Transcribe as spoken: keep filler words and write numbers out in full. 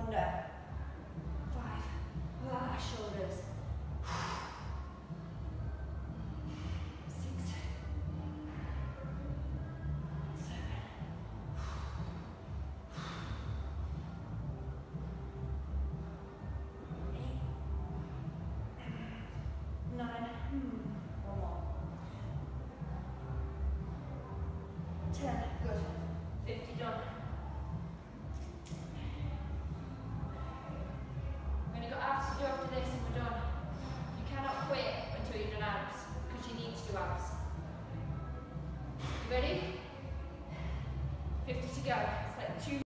Under. Five. Ah, shoulders. Six. Seven. Eight. Nine. One more. Ten. Good. Fifty done. We're going to go abs to do after this and we're done. You cannot quit until you've done abs because you need to do abs. You ready? fifty to go. It's like two